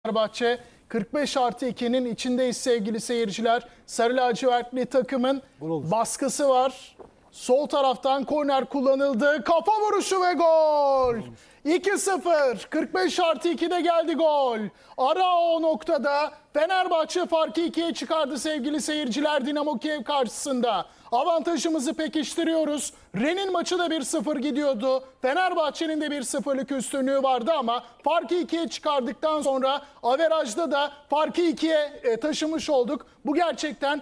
Fenerbahçe 45+2'nin içindeyiz sevgili seyirciler. Sarı lacivertli takımın baskısı var. Sol taraftan korner kullanıldı. Kafa vuruşu ve gol. 2-0. 45+2'de geldi gol. Arao o noktada Fenerbahçe farkı 2'ye çıkardı sevgili seyirciler Dinamo Kiev karşısında. Avantajımızı pekiştiriyoruz. Ren'in maçı da 1-0 gidiyordu. Fenerbahçe'nin de 1-0'lık üstünlüğü vardı ama farkı 2'ye çıkardıktan sonra averajda da farkı 2'ye taşımış olduk. Bu gerçekten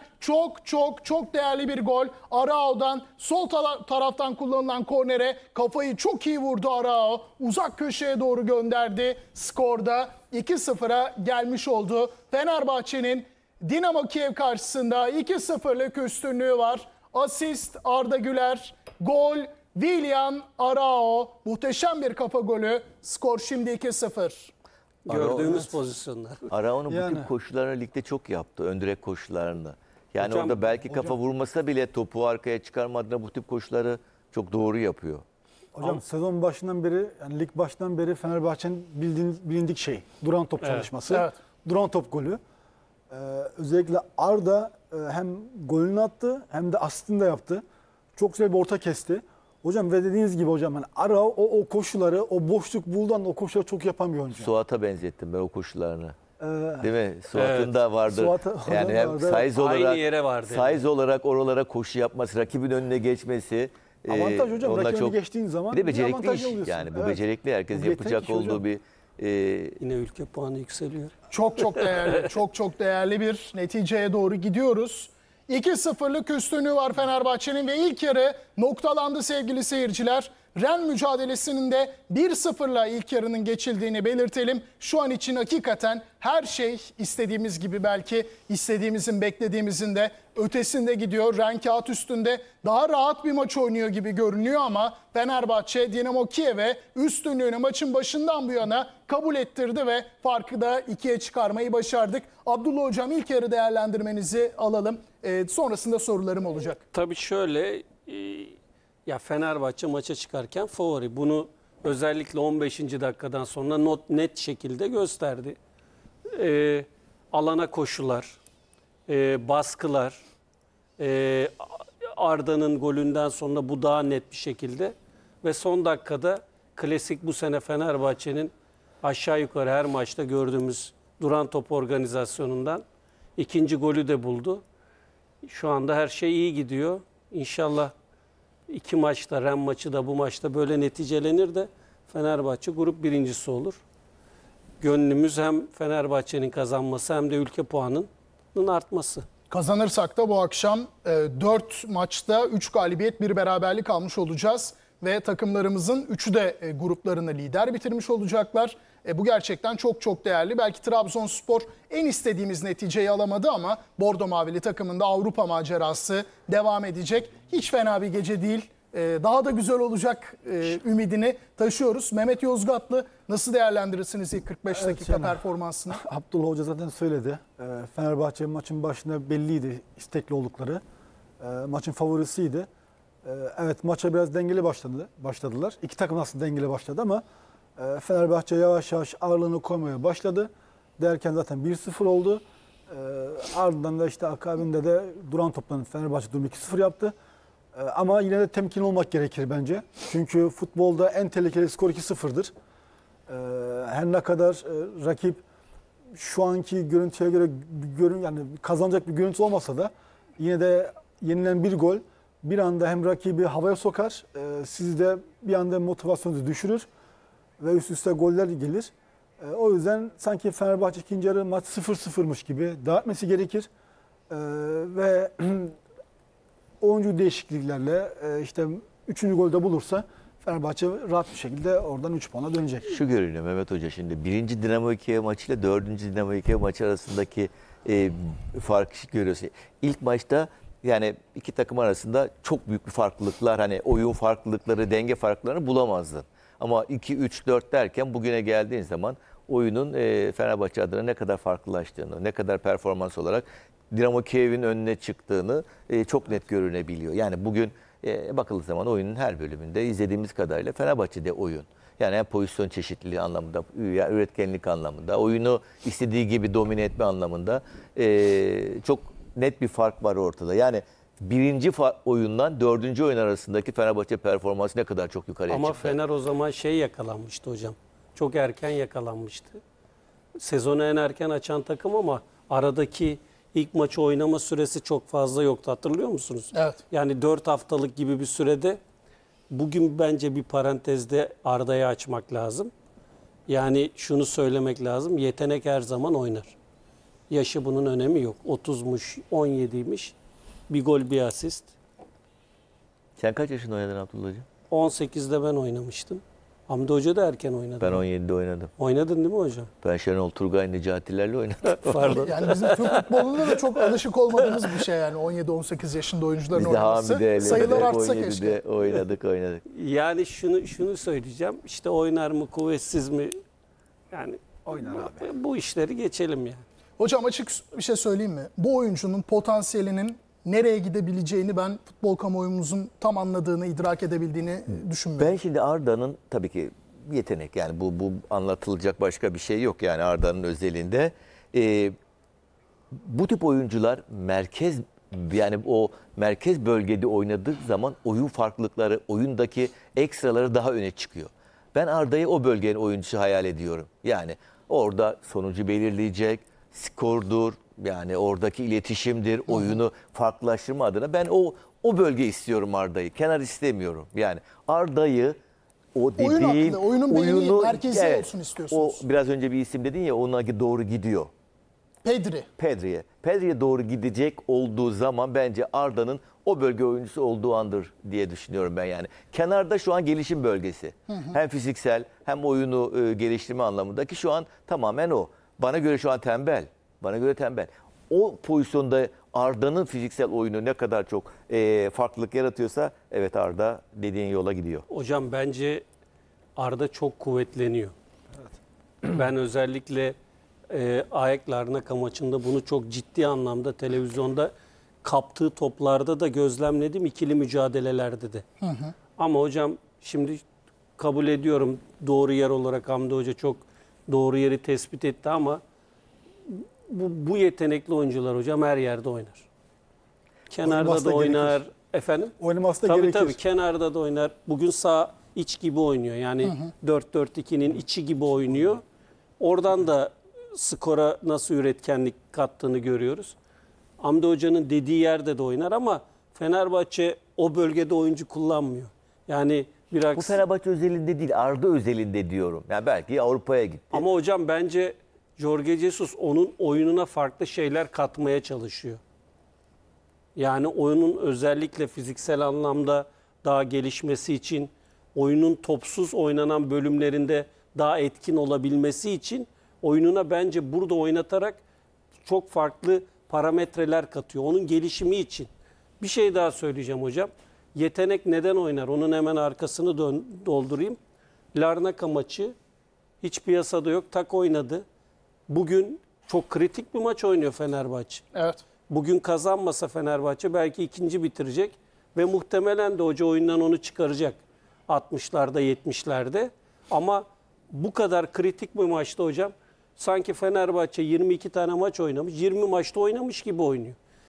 çok değerli bir gol. Arao'dan sol taraftan kullanılan kornere kafayı çok iyi vurdu Arao. Uzak köşeye doğru gönderdi. Skorda 2-0'a gelmiş oldu. Fenerbahçe'nin Dinamo Kiev karşısında 2-0'lık üstünlüğü var. Asist Arda Güler, gol Willian Arao. Muhteşem bir kafa golü. Skor şimdi 2-0. Gördüğümüz pozisyonlar. Arao'nun bu tip koşularını ligde çok yaptı. Ön direk koşularını. Yani Hocam, orada belki kafa vurmasa bile topu arkaya çıkarma adına bu tip koşuları çok doğru yapıyor. Hocam sezon başından beri, yani lig başından beri Fenerbahçe'nin bilindik şey. Duran top çalışması. Evet. Duran top golü. Özellikle Arda hem golünü attı hem de asistini de yaptı. Çok güzel bir orta kesti. Hocam ve dediğiniz gibi hocam hani Arao o koşuları, o boşluk buldan o koşuları çok yapan bir oyuncu. Suat'a benzettim ben o koşularını. Değil mi? Suat'ın da vardı. Yani hem vardı. size olarak, Aynı yere vardı. size olarak oralara koşu yapması, rakibin önüne geçmesi. Avantaj hocam, onunla rakibini geçtiğin zaman bir de bir becerikli avantaj iş. alıyorsun. Yani bu Evet. becerikli herkes Bu yetenek yapacak işi hocam. olduğu bir Yine ülke puanı yükseliyor. Çok değerli, çok değerli bir neticeye doğru gidiyoruz. 2-0'lık üstünlüğü var Fenerbahçe'nin ve ilk yarı noktalandı sevgili seyirciler. Ren mücadelesinin de 1-0'la ilk yarının geçildiğini belirtelim. Şu an için hakikaten her şey istediğimiz gibi, belki istediğimizin, beklediğimizin de ötesinde gidiyor. Ren kağıt üstünde daha rahat bir maç oynuyor gibi görünüyor ama Fenerbahçe Dinamo Kiev'e üstünlüğünü maçın başından bu yana kabul ettirdi ve farkı da 2'ye çıkarmayı başardık. Abdullah Hocam, ilk yarı değerlendirmenizi alalım. Sonrasında sorularım olacak. Tabii şöyle, ya Fenerbahçe maça çıkarken favori. Bunu özellikle 15. dakikadan sonra net şekilde gösterdi. Alana koşular, baskılar, Arda'nın golünden sonra bu daha net bir şekilde ve son dakikada klasik bu sene Fenerbahçe'nin aşağı yukarı her maçta gördüğümüz duran top organizasyonundan ikinci golü de buldu. Şu anda her şey iyi gidiyor. İnşallah iki maçta, Ren maçı da bu maçta böyle neticelenir de Fenerbahçe grup birincisi olur. Gönlümüz hem Fenerbahçe'nin kazanması hem de ülke puanının artması. Kazanırsak da bu akşam 4 maçta 3 galibiyet, 1 beraberlik almış olacağız. Ve takımlarımızın 3'ü de gruplarını lider bitirmiş olacaklar. Bu gerçekten çok değerli. Belki Trabzonspor en istediğimiz neticeyi alamadı ama Bordo Mavili takımında Avrupa macerası devam edecek. Hiç fena bir gece değil. Daha da güzel olacak ümidini taşıyoruz. Mehmet Yozgatlı, nasıl değerlendirirsiniz ilk 45 dakika performansını? Abdullah Hoca zaten söyledi. Fenerbahçe maçın başında belliydi istekli oldukları. Maçın favorisiydi. Evet, maça biraz dengeli başladılar. İki takım aslında dengeli başladı ama Fenerbahçe yavaş yavaş ağırlığını koymaya başladı. Derken zaten 1-0 oldu. Ardından da işte akabinde de duran toptan Fenerbahçe durumu 2-0 yaptı. Ama yine de temkinli olmak gerekir bence. Çünkü futbolda en tehlikeli skor 2-0'dır. Her ne kadar rakip şu anki görüntüye göre yani kazanacak bir görüntü olmasa da yine de yenilen bir gol bir anda hem rakibi havaya sokar, sizi de bir anda motivasyonunuzu düşürür ve üst üste goller gelir. O yüzden sanki Fenerbahçe ikinci yarı maç 0-0'mış gibi devam etmesi gerekir. Ve oyuncu değişikliklerle işte 3. golde bulursa Fenerbahçe rahat bir şekilde oradan 3 puana dönecek. Şu görünüyor Mehmet Hoca, şimdi 1. Dinamo Kiev maçı ile 4. Dinamo Kiev maçı arasındaki farkı görüyorsun. İlk maçta yani iki takım arasında çok büyük bir farklılıklar, hani oyun farklılıkları, denge farklılıklarını bulamazdın. Ama 2-3-4 derken bugüne geldiğin zaman oyunun Fenerbahçe adına ne kadar farklılaştığını, ne kadar performans olarak Dinamo Kiev'in önüne çıktığını çok net görünebiliyor. Yani bugün bakıldığı zaman oyunun her bölümünde izlediğimiz kadarıyla Fenerbahçe'de oyun. Yani hem pozisyon çeşitliliği anlamında, üretkenlik anlamında, oyunu istediği gibi domine etme anlamında çok net bir fark var ortada. Yani birinci oyundan dördüncü oyun arasındaki Fenerbahçe performansı ne kadar çok yukarıya Ama çıktı. Fener o zaman yakalanmıştı hocam. Çok erken yakalanmıştı. Sezonu en erken açan takım ama aradaki ilk maçı oynama süresi çok fazla yoktu. Hatırlıyor musunuz? Evet. Yani 4 haftalık gibi bir sürede bugün bence bir parantezde Arda'yı açmak lazım. Yani şunu söylemek lazım. Yetenek her zaman oynar. Yaşı bunun önemi yok. 30'muş, 17'ymiş. Bir gol, bir asist. Sen kaç yaşında oynadın Abdullah'cığım? 18'de ben oynamıştım. Hamdi Hoca da erken oynadı. Ben 17'de oynadım. Oynadın değil mi hocam? Ben Şenol Turgay Necatilerle oynadım. Pardon. Yani bizim Türk futbolunda da çok alışık olmadığımız bir şey yani 17-18 yaşında oyuncuların Biz de oynaması. Hamide'yle Sayılar artsa 17'de keşke. oynadık. Yani şunu söyleyeceğim. İşte oynar mı, kuvvetsiz mi? Yani Oynar abi. bu işleri geçelim yani. Hocam açık bir şey söyleyeyim mi? Bu oyuncunun potansiyelinin nereye gidebileceğini ben futbol kamuoyumuzun tam anladığını, idrak edebildiğini düşünmüyorum. Ben şimdi Arda'nın tabii ki yetenek, yani bu anlatılacak başka bir şey yok yani Arda'nın özelinde. Bu tip oyuncular merkez, yani o merkez bölgede oynadığı zaman oyun farklılıkları, oyundaki ekstraları daha öne çıkıyor. Ben Arda'yı o bölgenin oyuncusu hayal ediyorum. Yani orada sonucu belirleyecek, skordur, yani oradaki iletişimdir, oyunu farklılaştırma adına ben o bölge istiyorum Arda'yı. Kenar istemiyorum. Yani Arda'yı o Oyun dediğim aklı, oyunun beyni oyunu, merkezi olsun istiyorsunuz. O biraz önce bir isim dedin ya, ona doğru gidiyor. Pedri. Pedri'ye doğru gidecek olduğu zaman bence Arda'nın o bölge oyuncusu olduğu andır diye düşünüyorum ben yani. Kenarda şu an gelişim bölgesi. Hem fiziksel hem oyunu geliştirme anlamındaki şu an tamamen o. Bana göre şu an tembel. Bana göre tembel. O pozisyonda Arda'nın fiziksel oyunu ne kadar çok farklılık yaratıyorsa evet Arda dediğin yola gidiyor. Hocam bence Arda çok kuvvetleniyor. Ben özellikle AEK Larnaka maçında bunu çok ciddi anlamda televizyonda kaptığı toplarda da gözlemledim, ikili mücadelelerde de. Ama hocam şimdi kabul ediyorum, doğru yer olarak Hamdi Hoca çok doğru yeri tespit etti ama bu yetenekli oyuncular hocam her yerde oynar. Kenarda Oynaması da da oynar. gerekir. Efendim? Oynaması da Tabii gerekir. tabii kenarda da oynar. Bugün sağ iç gibi oynuyor. Yani 4-4-2'nin içi gibi oynuyor. Oradan da skora nasıl üretkenlik kattığını görüyoruz. Hamdi Hoca'nın dediği yerde de oynar ama Fenerbahçe o bölgede oyuncu kullanmıyor. Yani Bu biraz Fenerbahçe özelinde değil, Arda özelinde diyorum. Yani belki Avrupa'ya gitti. ama hocam bence Jorge Jesus onun oyununa farklı şeyler katmaya çalışıyor. Yani oyunun özellikle fiziksel anlamda daha gelişmesi için, oyunun topsuz oynanan bölümlerinde daha etkin olabilmesi için oyununa bence burada oynatarak çok farklı parametreler katıyor. Onun gelişimi için. Bir şey daha söyleyeceğim hocam. Yetenek neden oynar? Onun hemen arkasını doldurayım. Larnaka maçı hiç piyasada yok. Tak oynadı. Bugün çok kritik bir maç oynuyor Fenerbahçe. Evet. Bugün kazanmasa Fenerbahçe belki ikinci bitirecek ve muhtemelen de hoca oyundan onu çıkaracak 60'larda 70'lerde. Ama bu kadar kritik bir maçta hocam sanki Fenerbahçe 22 tane maç oynamış, 20 maçta oynamış gibi oynuyor.